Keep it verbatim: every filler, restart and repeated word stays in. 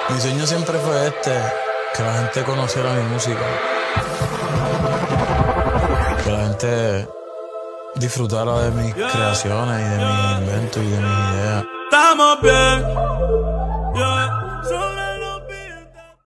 Mi sueño siempre fue este, que la gente conociera mi música. Que la gente disfrutara de mis creaciones y de mis inventos y de mis ideas. Estamos bien.